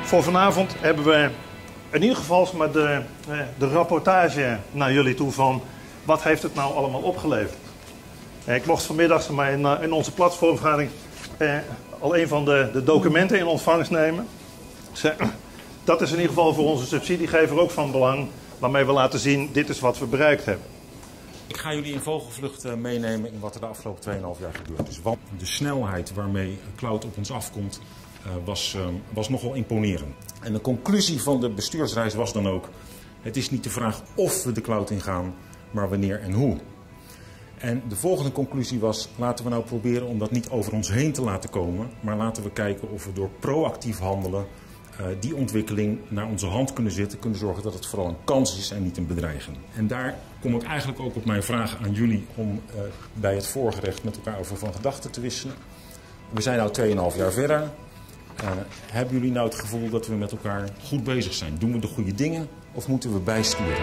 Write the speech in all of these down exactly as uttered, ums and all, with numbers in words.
Voor vanavond hebben we in ieder geval maar de, de rapportage naar jullie toe van wat heeft het nou allemaal opgeleverd. Ik mocht vanmiddag in, in onze platformvergadering eh, al een van de, de documenten in ontvangst nemen. Dat is in ieder geval voor onze subsidiegever ook van belang, waarmee we laten zien, dit is wat we bereikt hebben. Ik ga jullie in vogelvlucht meenemen in wat er de afgelopen twee komma vijf jaar gebeurd is. Want de snelheid waarmee cloud op ons afkomt uh, was, uh, was nogal imponerend. En de conclusie van de bestuursreis was dan ook, het is niet de vraag of we de cloud ingaan, maar wanneer en hoe. En de volgende conclusie was, laten we nou proberen om dat niet over ons heen te laten komen, maar laten we kijken of we door proactief handelen uh, die ontwikkeling naar onze hand kunnen zetten, kunnen zorgen dat het vooral een kans is en niet een bedreiging. En daar kom ik eigenlijk ook op mijn vraag aan jullie om uh, bij het voorgerecht met elkaar over van gedachten te wisselen. We zijn nu twee komma vijf jaar verder. Uh, hebben jullie nou het gevoel dat we met elkaar goed bezig zijn? Doen we de goede dingen of moeten we bijsturen?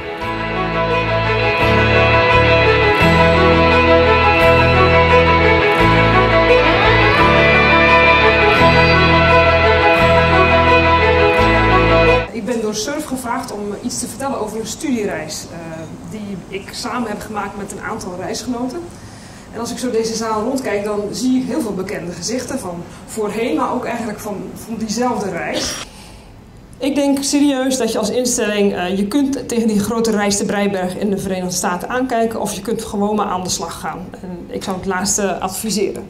Ik ben door Surf gevraagd om iets te vertellen over een studiereis uh, die ik samen heb gemaakt met een aantal reisgenoten. En als ik zo deze zaal rondkijk, dan zie ik heel veel bekende gezichten van voorheen, maar ook eigenlijk van, van diezelfde reis. Ik denk serieus dat je als instelling, uh, je kunt tegen die grote reis de Breiberg in de Verenigde Staten aankijken of je kunt gewoon maar aan de slag gaan. En ik zou het laatste adviseren.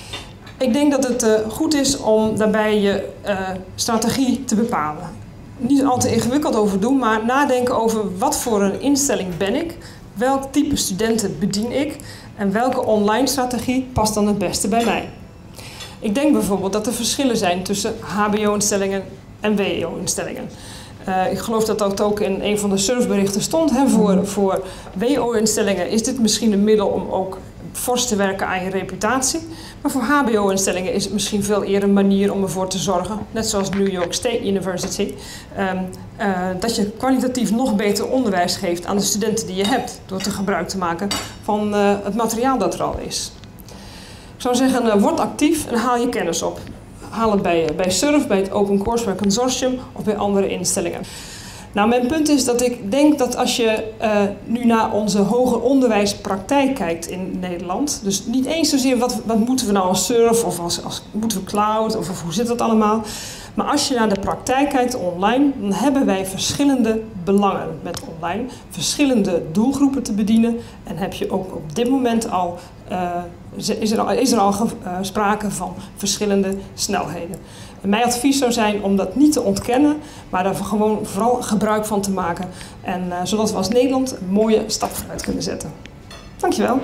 Ik denk dat het uh, goed is om daarbij je uh, strategie te bepalen. Niet al te ingewikkeld over doen, maar nadenken over wat voor een instelling ben ik, welk type studenten bedien ik en welke online strategie past dan het beste bij mij. Ik denk bijvoorbeeld dat er verschillen zijn tussen H B O-instellingen en W E O-instellingen. Uh, ik geloof dat dat ook in een van de surfberichten stond. Hè. Voor, voor W E O-instellingen is dit misschien een middel om ook fors te werken aan je reputatie. Maar voor H B O-instellingen is het misschien veel eerder een manier om ervoor te zorgen, net zoals New York State University, um, uh, dat je kwalitatief nog beter onderwijs geeft aan de studenten die je hebt, door te gebruik te maken van uh, het materiaal dat er al is. Ik zou zeggen, uh, word actief en haal je kennis op. Haal het bij, uh, bij Surf, bij het Open Courseware Consortium of bij andere instellingen. Nou, mijn punt is dat ik denk dat als je uh, nu naar onze hoger onderwijspraktijk kijkt in Nederland, dus niet eens zozeer wat, wat moeten we nou als Surf of als, als moeten we cloud of, of hoe zit dat allemaal, maar als je naar de praktijk kijkt online, dan hebben wij verschillende belangen met online, verschillende doelgroepen te bedienen en heb je ook op dit moment al, uh, is er al, is er al uh, sprake van verschillende snelheden. En mijn advies zou zijn om dat niet te ontkennen, maar daar gewoon vooral gebruik van te maken. En uh, zodat we als Nederland een mooie stap vooruit kunnen zetten. Dankjewel.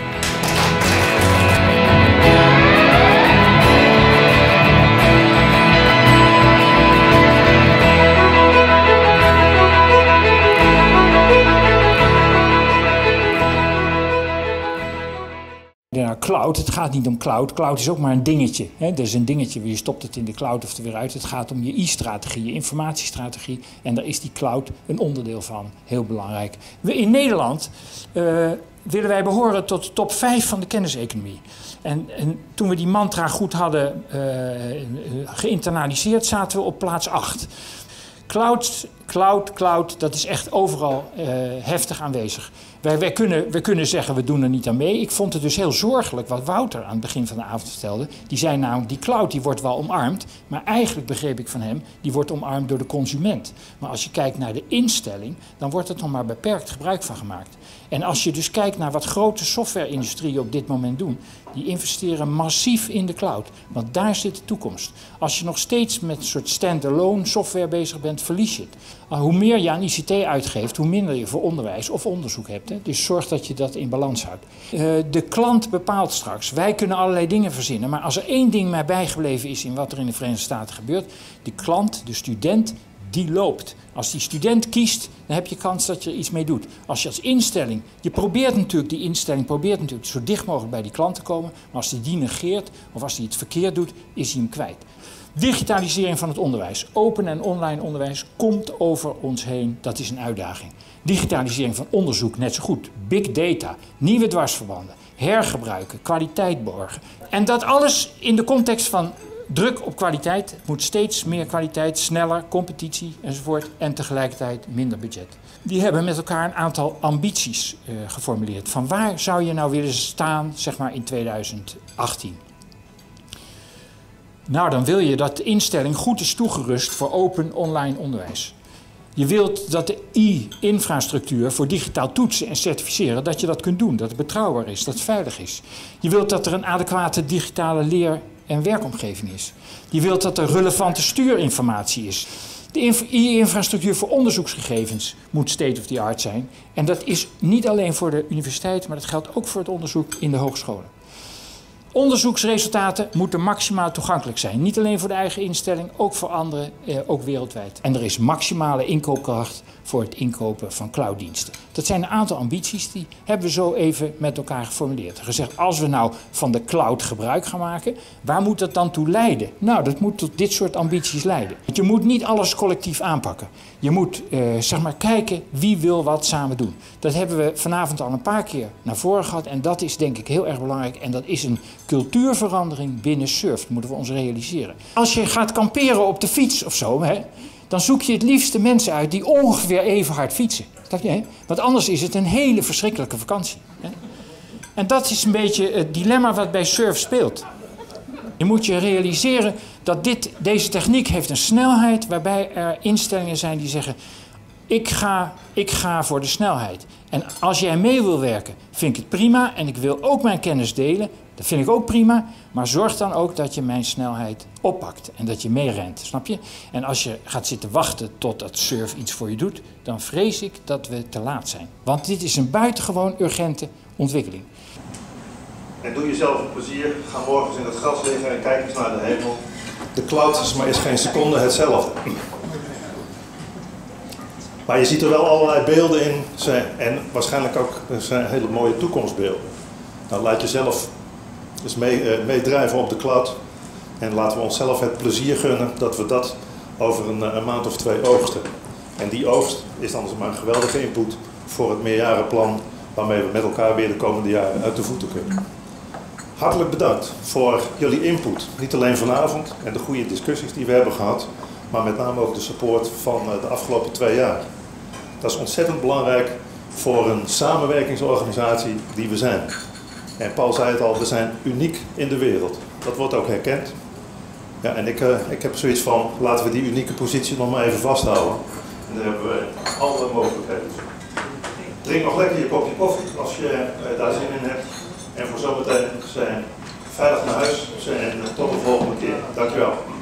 Ja, cloud, het gaat niet om cloud. Cloud is ook maar een dingetje. Hè? Dat is een dingetje, je stopt het in de cloud of er weer uit. Het gaat om je I-strategie, je informatiestrategie. En daar is die cloud een onderdeel van. Heel belangrijk. We in Nederland uh, willen wij behoren tot de top vijf van de kenniseconomie. En, en toen we die mantra goed hadden uh, geïnternaliseerd, zaten we op plaats acht. Cloud, cloud, cloud, dat is echt overal uh, heftig aanwezig. Wij, wij, kunnen, wij kunnen zeggen, we doen er niet aan mee. Ik vond het dus heel zorgelijk wat Wouter aan het begin van de avond vertelde. Die zei namelijk, die cloud die wordt wel omarmd. Maar eigenlijk begreep ik van hem, die wordt omarmd door de consument. Maar als je kijkt naar de instelling, dan wordt er nog maar beperkt gebruik van gemaakt. En als je dus kijkt naar wat grote softwareindustrieën op dit moment doen, die investeren massief in de cloud. Want daar zit de toekomst. Als je nog steeds met een soort stand-alone software bezig bent, verlies je het. Hoe meer je aan I C T uitgeeft, hoe minder je voor onderwijs of onderzoek hebt. Hè? Dus zorg dat je dat in balans houdt. Uh, de klant bepaalt straks. Wij kunnen allerlei dingen verzinnen. Maar als er één ding mij bijgebleven is in wat er in de Verenigde Staten gebeurt, de klant, de student, die loopt. Als die student kiest, dan heb je kans dat je er iets mee doet. Als je als instelling, je probeert natuurlijk, die instelling probeert natuurlijk zo dicht mogelijk bij die klant te komen, maar als die die negeert of als die het verkeerd doet, is hij hem kwijt. Digitalisering van het onderwijs, open en online onderwijs, komt over ons heen. Dat is een uitdaging. Digitalisering van onderzoek, net zo goed. Big data, nieuwe dwarsverbanden, hergebruiken, kwaliteit borgen. En dat alles in de context van Druk op kwaliteit, het moet steeds meer kwaliteit, sneller, competitie enzovoort en tegelijkertijd minder budget. Die hebben met elkaar een aantal ambities uh, geformuleerd. Van waar zou je nou willen staan, zeg maar in tweeduizend achttien? Nou, dan wil je dat de instelling goed is toegerust voor open online onderwijs. Je wilt dat de i-infrastructuur voor digitaal toetsen en certificeren, dat je dat kunt doen, dat het betrouwbaar is, dat het veilig is. Je wilt dat er een adequate digitale leer- en werkomgeving is. Je wilt dat er relevante stuurinformatie is. De i-infrastructuur voor onderzoeksgegevens moet state of the art zijn. En dat is niet alleen voor de universiteiten, maar dat geldt ook voor het onderzoek in de hogescholen. Onderzoeksresultaten moeten maximaal toegankelijk zijn. Niet alleen voor de eigen instelling, ook voor anderen, eh, ook wereldwijd. En er is maximale inkoopkracht voor het inkopen van clouddiensten. Dat zijn een aantal ambities, die hebben we zo even met elkaar geformuleerd. Gezegd, als we nou van de cloud gebruik gaan maken, waar moet dat dan toe leiden? Nou, dat moet tot dit soort ambities leiden. Want je moet niet alles collectief aanpakken. Je moet eh, zeg maar kijken wie wil wat samen doen. Dat hebben we vanavond al een paar keer naar voren gehad. En dat is denk ik heel erg belangrijk. En dat is een cultuurverandering binnen surf. Dat moeten we ons realiseren. Als je gaat kamperen op de fiets of zo, hè, dan zoek je het liefst de mensen uit die ongeveer even hard fietsen. Snap je, hè? Want anders is het een hele verschrikkelijke vakantie. Hè? En dat is een beetje het dilemma wat bij surf speelt. Je moet je realiseren dat dit, deze techniek heeft een snelheid waarbij er instellingen zijn die zeggen, ik ga, ik ga voor de snelheid. En als jij mee wil werken, vind ik het prima en ik wil ook mijn kennis delen. Dat vind ik ook prima, maar zorg dan ook dat je mijn snelheid oppakt en dat je meerent, snap je? En als je gaat zitten wachten totdat surf iets voor je doet, dan vrees ik dat we te laat zijn. Want dit is een buitengewoon urgente ontwikkeling. En doe jezelf een plezier, ga morgens in het gras liggen en kijk eens naar de hemel. De cloud is maar is geen seconde hetzelfde. Maar je ziet er wel allerlei beelden in en waarschijnlijk ook zijn hele mooie toekomstbeelden. Nou, laat jezelf dus mee, uh, meedrijven op de cloud en laten we onszelf het plezier gunnen dat we dat over een, een maand of twee oogsten. En die oogst is dan maar een geweldige input voor het meerjarenplan waarmee we met elkaar weer de komende jaren uit de voeten kunnen. Hartelijk bedankt voor jullie input, niet alleen vanavond en de goede discussies die we hebben gehad, maar met name ook de support van de afgelopen twee jaar. Dat is ontzettend belangrijk voor een samenwerkingsorganisatie die we zijn. En Paul zei het al, we zijn uniek in de wereld. Dat wordt ook herkend. Ja, en ik, uh, ik heb zoiets van, laten we die unieke positie nog maar even vasthouden. En daar hebben we alle mogelijkheden. Drink nog lekker je kopje koffie als je uh, daar zin in hebt. En voor zometeen zijn veilig naar huis en tot de volgende keer. Dankjewel.